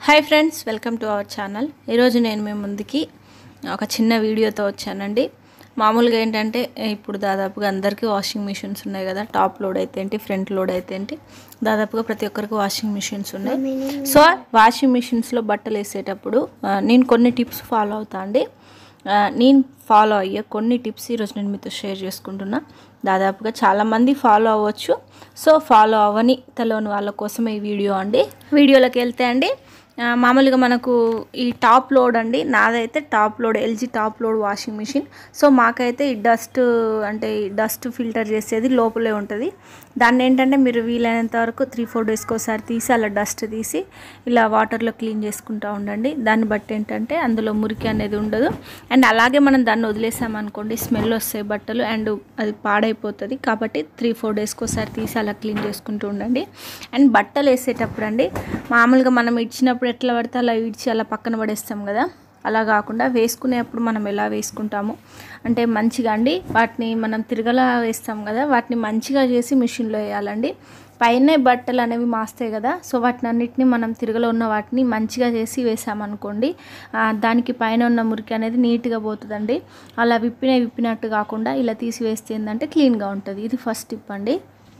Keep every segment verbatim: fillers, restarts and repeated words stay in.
Hi friends, welcome to our channel. ఈరోజు నేను మీ ముందుకి ఒక చిన్న వీడియోతో వచ్చానండి. మామూలుగా ఏంటంటే ఇప్పుడు దాదాపుగా అందరికీ వాషింగ్ మిషన్స్ ఉన్నాయి కదా. టాప్ లోడ్ అయితే ఏంటి, ఫ్రంట్ లోడ్ అయితే ఏంటి, దాదాపుగా ప్రతి ఒక్కరికి వాషింగ్ మిషన్స్ ఉన్నాయి. సో వాషింగ్ మిషన్స్లో బట్టలు వేసేటప్పుడు నేను కొన్ని టిప్స్ ఫాలో అవుతా అండి. నేను ఫాలో అయ్యే కొన్ని టిప్స్ ఈరోజు నేను మీతో షేర్ చేసుకుంటున్నా. దాదాపుగా చాలామంది ఫాలో అవ్వచ్చు. సో ఫాలో అవ్వని తెలియని వాళ్ళ కోసం ఈ వీడియో అండి. వీడియోలోకి వెళ్తే అండి, మామూలుగా మనకు ఈ టాప్ లోడ్ అండి, నాదైతే top load LG top load washing machine. So మాకైతే ఈ డస్ట్ అంటే ఈ డస్ట్ ఫిల్టర్ చేసేది లోపలే ఉంటుంది. దాన్ని ఏంటంటే మీరు వీలైనంత వరకు త్రీ ఫోర్ డేస్కి ఒకసారి తీసి అలా డస్ట్ తీసి ఇలా వాటర్లో క్లీన్ చేసుకుంటూ ఉండండి. దాన్ని బట్టి ఏంటంటే అందులో మురికి అనేది ఉండదు. అండ్ అలాగే మనం దాన్ని వదిలేసామనుకోండి స్మెల్ వస్తాయి బట్టలు అండ్ అది పాడైపోతుంది. కాబట్టి త్రీ ఫోర్ డేస్కి ఒకసారి తీసి అలా క్లీన్ చేసుకుంటూ ఉండండి. అండ్ బట్టలు వేసేటప్పుడు అండి, మామూలుగా మనం ఇచ్చినప్పుడు ఎట్లా పడితే అలా ఇడిచి అలా పక్కన పడేస్తాం కదా. అలా కాకుండా వేసుకునేప్పుడు మనం ఎలా వేసుకుంటాము అంటే మంచిగా అండి, వాటిని మనం తిరగలా వేస్తాం కదా, వాటిని మంచిగా చేసి మిషన్లో వేయాలండి. పైనే బట్టలు అనేవి మాస్తాయి కదా. సో వాటిని అన్నిటిని మనం తిరగలో ఉన్న వాటిని మంచిగా చేసి వేసామనుకోండి, దానికి పైన ఉన్న మురికి అనేది నీట్గా పోతుందండి. అలా విప్పిన విప్పినట్టు కాకుండా ఇలా తీసి వేస్తే ఏంటంటే క్లీన్గా ఉంటుంది. ఇది ఫస్ట్ టిప్ అండి.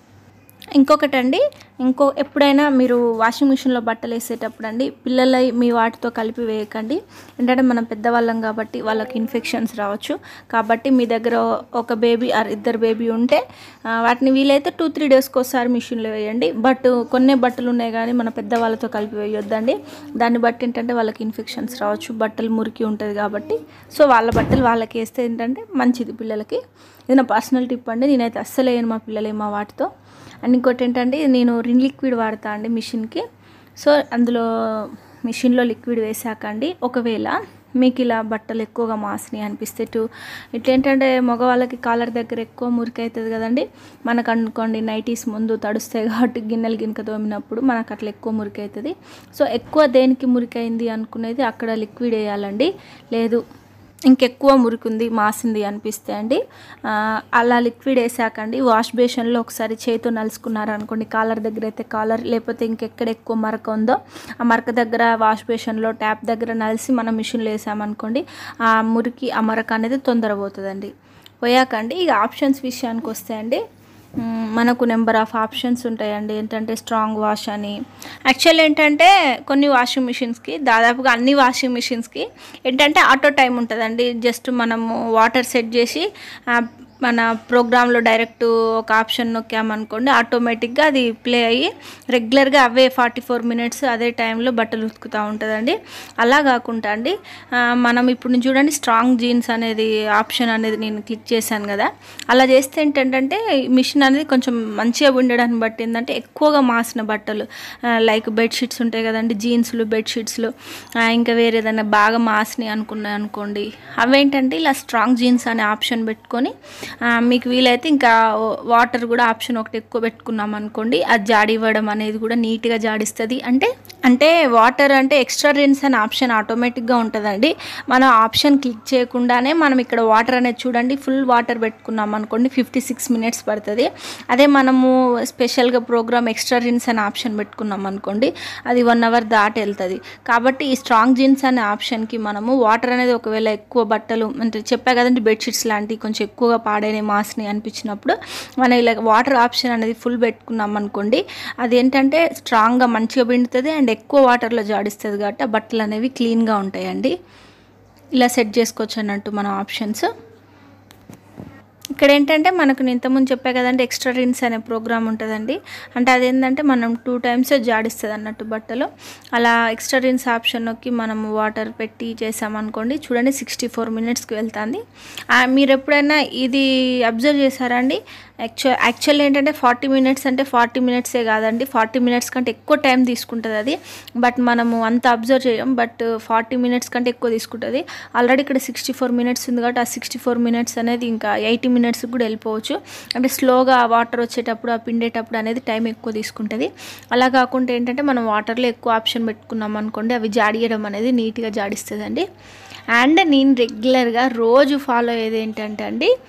ఇంకొకటి అండి, ఇంకో ఎప్పుడైనా మీరు వాషింగ్ మిషన్లో బట్టలు వేసేటప్పుడు అండి, పిల్లల మీ వాటితో కలిపి వేయకండి. ఏంటంటే మనం పెద్దవాళ్ళం కాబట్టి వాళ్ళకి ఇన్ఫెక్షన్స్ రావచ్చు. కాబట్టి మీ దగ్గర ఒక బేబీ ఆర్ ఇద్దరు బేబీ ఉంటే వాటిని వీలైతే టూ త్రీ డేస్కి ఒకసారి మిషన్లో వేయండి. బట్ కొన్ని బట్టలు ఉన్నాయి కానీ మన పెద్దవాళ్ళతో కలిపి వేయొద్దండి. దాన్ని బట్టి ఏంటంటే వాళ్ళకి ఇన్ఫెక్షన్స్ రావచ్చు, బట్టలు మురికి ఉంటుంది కాబట్టి. సో వాళ్ళ బట్టలు వాళ్ళకి వేస్తే ఏంటంటే మంచిది పిల్లలకి. ఇది నా పర్సనల్ టిప్ అండి. నేనైతే అస్సలు వేయను మా పిల్లలు మా వాటితో. అండ్ ఇంకోటి ఏంటంటే నేను రిన్ లిక్విడ్ వాడతా అండి మిషన్కి. సో అందులో మిషన్లో లిక్విడ్ వేసాక అండి, ఒకవేళ మీకు ఇలా బట్టలు ఎక్కువగా మాసినాయి అనిపిస్తే టూ ఇట్లేంటంటే మగవాళ్ళకి కాలర్ దగ్గర ఎక్కువ మురికి అవుతుంది కదండి. మనకు అనుకోండి నైటీస్ ముందు తడుస్తాయి కాబట్టి గిన్నెలు గిన్నెక తోమినప్పుడు మనకు అట్లా ఎక్కువ మురికి అవుతుంది. సో ఎక్కువ దేనికి మురికి అయింది అనుకునేది అక్కడ లిక్విడ్ వేయాలండి. లేదు ఇంకెక్కువ మురికింది మాసింది అనిపిస్తే అండి, అలా లిక్విడ్ వేసాకండి వాష్ బేషన్లో ఒకసారి చేతితో నలుసుకున్నారు అనుకోండి, కాలర్ దగ్గర అయితే కాలర్, లేకపోతే ఇంకెక్కడ ఎక్కువ మరక ఉందో ఆ మరక దగ్గర వాష్ బేషన్లో ట్యాప్ దగ్గర నలిసి మనం మిషన్లో వేసామనుకోండి, ఆ మురికి ఆ మరక అనేది తొందర పోతుందండి. పోయాకండి ఇక ఆప్షన్స్ విషయానికి వస్తే అండి, మనకు నెంబర్ ఆఫ్ ఆప్షన్స్ ఉంటాయండి. ఏంటంటే స్ట్రాంగ్ వాష్ అని. యాక్చువల్ ఏంటంటే కొన్ని వాషింగ్ మిషన్స్కి, దాదాపుగా అన్ని వాషింగ్ మిషన్స్కి ఏంటంటే ఆటో టైం ఉంటుందండి. జస్ట్ మనము వాటర్ సెట్ చేసి మన ప్రోగ్రాంలో డైరెక్ట్ ఒక ఆప్షన్ నొక్కామనుకోండి, ఆటోమేటిక్గా అది ప్లే అయ్యి రెగ్యులర్గా అవే ఫార్టీ ఫోర్ మినిట్స్ అదే టైంలో బట్టలు ఉతుకుతూ ఉంటుందండి. అలా కాకుండా అండి, మనం ఇప్పుడు చూడండి స్ట్రాంగ్ జీన్స్ అనేది ఆప్షన్ అనేది నేను క్లిక్ చేశాను కదా. అలా చేస్తే ఏంటంటే మిషన్ అనేది కొంచెం మంచిగా ఉండడాన్ని బట్టి ఏంటంటే ఎక్కువగా మాసిన బట్టలు లైక్ బెడ్షీట్స్ ఉంటాయి కదండి, జీన్స్లు బెడ్షీట్స్లు ఇంకా వేరే ఏదైనా బాగా మాసినాయి అనుకున్నాయి అనుకోండి, అవేంటంటే ఇలా స్ట్రాంగ్ జీన్స్ అనే ఆప్షన్ పెట్టుకొని మీకు వీలైతే ఇంకా వాటర్ కూడా ఆప్షన్ ఒకటి ఎక్కువ పెట్టుకున్నాం అనుకోండి, అది జాడివ్వడం అనేది కూడా నీట్గా జాడిస్తుంది. అంటే అంటే వాటర్ అంటే ఎక్స్ట్రా రిన్స్ అనే ఆప్షన్ ఆటోమేటిక్గా ఉంటుందండి. మనం ఆప్షన్ క్లిక్ చేయకుండానే మనం ఇక్కడ వాటర్ అనేది చూడండి ఫుల్ వాటర్ పెట్టుకున్నాం అనుకోండి ఫిఫ్టీ సిక్స్ మినిట్స్ పడుతుంది. అదే మనము స్పెషల్గా ప్రోగ్రామ్ ఎక్స్ట్రా రిన్స్ అనే ఆప్షన్ పెట్టుకున్నాం అనుకోండి, అది వన్ అవర్ దాటి వెళ్తుంది. కాబట్టి ఈ స్ట్రాంగ్ జీన్స్ అనే ఆప్షన్కి మనము వాటర్ అనేది ఒకవేళ ఎక్కువ బట్టలు అంటే చెప్పా కదండి బెడ్షీట్స్ లాంటివి కొంచెం ఎక్కువగా పాడైన మాస్ని అనిపించినప్పుడు మనం ఇలా వాటర్ ఆప్షన్ అనేది ఫుల్ పెట్టుకున్నాం అనుకోండి, అదేంటంటే స్ట్రాంగ్గా మంచిగా పిండుతుంది అండ్ ఎక్కువ వాటర్లో జాడిస్తుంది కాబట్టి ఆ బట్టలు అనేవి క్లీన్గా ఉంటాయండి. ఇలా సెట్ చేసుకోవచ్చు అన్నట్టు మనం ఆప్షన్స్. ఇక్కడ ఏంటంటే మనకు నేను ఇంతకుముందు చెప్పా కదండి ఎక్స్ట్రా రిన్స్ అనే ప్రోగ్రామ్ ఉంటుందండి. అంటే అదేంటంటే మనం టూ టైమ్స్ జాడిస్తుంది అన్నట్టు బట్టలు. అలా ఎక్స్ట్రా రిన్స్ ఆప్షన్ నొక్కి మనం వాటర్ పెట్టి చేసామనుకోండి, చూడండి సిక్స్టీ ఫోర్ మినిట్స్కి వెళ్తుంది. మీరు ఎప్పుడైనా ఇది అబ్జర్వ్ చేశారా అండి? యాక్చువల్ యాక్చువల్ ఏంటంటే ఫార్టీ మినిట్స్ అంటే ఫార్టీ మినిట్సే కాదండి, ఫార్టీ మినిట్స్ కంటే ఎక్కువ టైం తీసుకుంటుంది అది. బట్ మనము అంత అబ్జర్వ్ చేయం, బట్ ఫార్టీ మినిట్స్ కంటే ఎక్కువ తీసుకుంటుంది. ఆల్రెడీ ఇక్కడ సిక్స్టీ ఫోర్ మినిట్స్ ఉంది కాబట్టి ఆ సిక్స్టీ ఫోర్ మినిట్స్ అనేది ఇంకా ఎయిటీ మినిట్స్కి కూడా వెళ్ళిపోవచ్చు. అంటే స్లోగా వాటర్ వచ్చేటప్పుడు ఆ పిండేటప్పుడు అనేది టైం ఎక్కువ తీసుకుంటుంది. అలా కాకుండా ఏంటంటే మనం వాటర్లో ఎక్కువ ఆప్షన్ పెట్టుకున్నాం అనుకోండి, అవి జాడియడం అనేది నీట్గా జాడిస్తుందండి. అండ్ నేను రెగ్యులర్గా రోజు ఫాలో అయ్యేది ఏంటంటే అండి,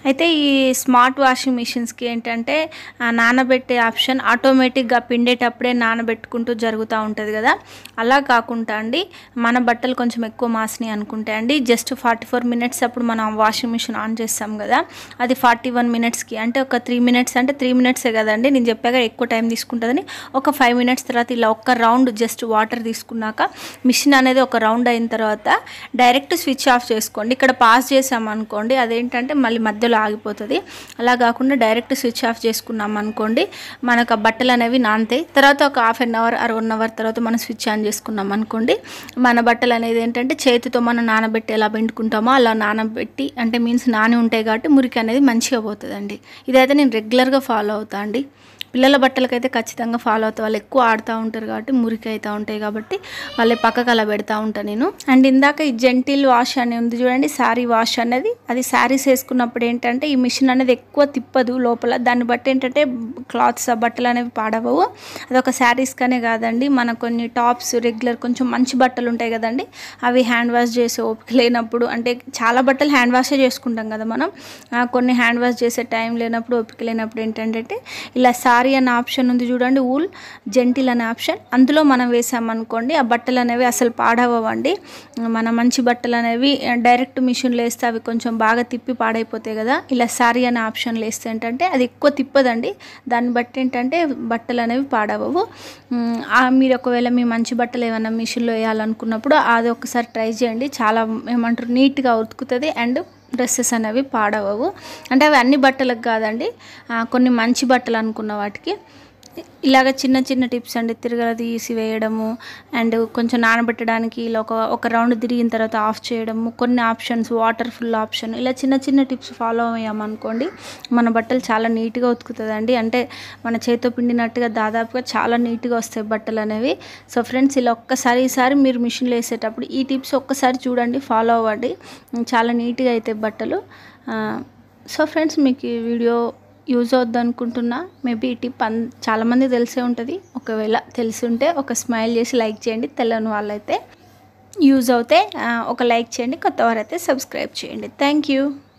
అయితే ఈ స్మార్ట్ వాషింగ్ మిషన్స్కి ఏంటంటే నానబెట్టే ఆప్షన్ ఆటోమేటిక్గా పిండేటప్పుడే నానబెట్టుకుంటూ జరుగుతూ ఉంటుంది కదా, అలా కాకుండా అండి మన బట్టలు కొంచెం ఎక్కువ మాసినాయి అనుకుంటే అండి జస్ట్ ఫార్టీ ఫోర్ మినిట్స్ అప్పుడు మనం వాషింగ్ మిషన్ ఆన్ చేస్తాం కదా, అది ఫార్టీ వన్ మినిట్స్కి అంటే ఒక త్రీ మినిట్స్ అంటే త్రీ మినిట్సే కదండి నేను చెప్పాక ఎక్కువ టైం తీసుకుంటుందని, ఒక ఫైవ్ మినిట్స్ తర్వాత ఇలా ఒక్క రౌండ్ జస్ట్ వాటర్ తీసుకున్నాక మిషన్ అనేది ఒక రౌండ్ అయిన తర్వాత డైరెక్ట్ స్విచ్ ఆఫ్ చేసుకోండి. ఇక్కడ పాస్ చేసామనుకోండి అదేంటంటే మళ్ళీ మధ్యలో ఆగిపోతుంది, అలా కాకుండా డైరెక్ట్ స్విచ్ ఆఫ్ చేసుకున్నాం అనుకోండి మనకు ఆ బట్టలు అనేవి నానతాయి. తర్వాత ఒక half an hour or one hour తర్వాత మనం స్విచ్ ఆన్ చేసుకున్నాం అనుకోండి మన బట్టలు అనేది ఏంటంటే చేతితో మనం నానబెట్టి ఎలా పిండుకుంటామో అలా నానబెట్టి అంటే మీన్స్ నాని ఉంటాయి కాబట్టి మురికి అనేది మంచిగా పోతుందండి. ఇదైతే నేను రెగ్యులర్గా ఫాలో అవుతా అండి. పిల్లల బట్టలకైతే ఖచ్చితంగా ఫాలో అవుతా, వాళ్ళు ఎక్కువ ఆడుతూ ఉంటారు కాబట్టి మురికి అవుతూ ఉంటాయి కాబట్టి వాళ్ళే పక్కకు అలా పెడతా ఉంటాను నేను. అండ్ ఇందాక ఈ జెంటిల్ వాష్ అని ఉంది చూడండి, శారీ వాష్ అనేది, అది శారీస్ వేసుకున్నప్పుడు ఏంటంటే ఈ మిషన్ అనేది ఎక్కువ తిప్పదు లోపల, దాన్ని బట్టి ఏంటంటే క్లాత్స్ బట్టలు అనేవి పాడవవు. అదొక శారీస్కనే కాదండి, మన కొన్ని టాప్స్ రెగ్యులర్ కొంచెం మంచి బట్టలు ఉంటాయి కదండి అవి హ్యాండ్ వాష్ చేసే ఓపిక లేనప్పుడు, అంటే చాలా బట్టలు హ్యాండ్ వాషే చేసుకుంటాం కదా మనం, కొన్ని హ్యాండ్ వాష్ చేసే టైం లేనప్పుడు ఓపిక లేనప్పుడు ఏంటంటే ఇలా సారీ అనే ఆప్షన్ ఉంది చూడండి, ఊల్ జెంటిల్ అనే ఆప్షన్, అందులో మనం వేసామనుకోండి ఆ బట్టలు అనేవి అసలు పాడవండి. మన మంచి బట్టలు అనేవి డైరెక్ట్ మిషన్లో వేస్తే అవి కొంచెం బాగా తిప్పి పాడైపోతాయి కదా, ఇలా సారీ అనే ఆప్షన్లో వేస్తే ఏంటంటే అది ఎక్కువ తిప్పదండి, దాన్ని బట్టి ఏంటంటే బట్టలు అనేవి పాడవవు. మీరు ఒకవేళ మీ మంచి బట్టలు ఏమైనా మిషన్లో వేయాలనుకున్నప్పుడు అది ఒకసారి ట్రై చేయండి, చాలా ఏమంటారు నీట్గా ఉతుకుతుంది అండ్ డ్రెస్సెస్ అనేవి పాడవవు. అంటే అవి అన్ని బట్టలకు కాదండి, కొన్ని మంచి బట్టలు అనుకున్న వాటికి. ఇలాగ చిన్న చిన్న టిప్స్ అండి, తిరగల తీసి వేయడము అండ్ కొంచెం నానబెట్టడానికి ఇలా ఒక ఒక రౌండ్ తిరిగిన తర్వాత ఆఫ్ చేయడము, కొన్ని ఆప్షన్స్ వాటర్ ఫుల్ ఆప్షన్, ఇలా చిన్న చిన్న టిప్స్ ఫాలో అయ్యామనుకోండి మన బట్టలు చాలా నీట్గా ఉతుకుతుందండి. అంటే మన చేతితో పిండినట్టుగా దాదాపుగా చాలా నీట్గా వస్తాయి బట్టలు అనేవి. సో ఫ్రెండ్స్ ఇలా ఒక్కసారి ఈసారి మీరు మిషన్లో వేసేటప్పుడు ఈ టిప్స్ ఒక్కసారి చూడండి, ఫాలో అవ్వండి, చాలా నీట్గా అవుతాయి బట్టలు. సో ఫ్రెండ్స్ మీకు ఈ వీడియో యూజ్ అవుద్ది అనుకుంటున్నా, మేబీ ఈ టిప్ అన్ చాలామంది తెలిసే ఉంటుంది, ఒకవేళ తెలిసి ఉంటే ఒక స్మైల్ చేసి లైక్ చేయండి, తెలియని వాళ్ళైతే యూజ్ అవుతే ఒక లైక్ చేయండి, కొత్త వారైతే సబ్స్క్రైబ్ చేయండి. Thank you.